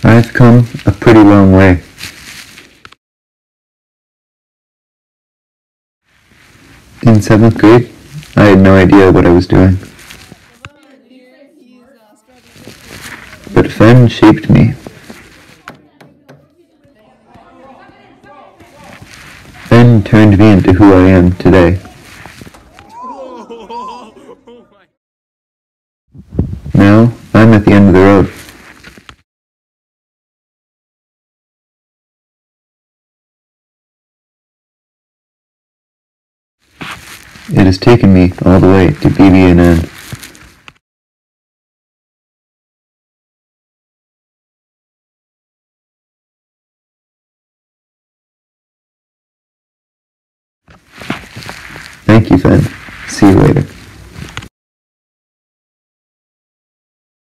I've come a pretty long way. In 7th grade, I had no idea what I was doing. But Fen shaped me. Fen turned me into who I am today. Now, I'm at the end of the road. It has taken me all the way to BB&N. Thank you, Fen.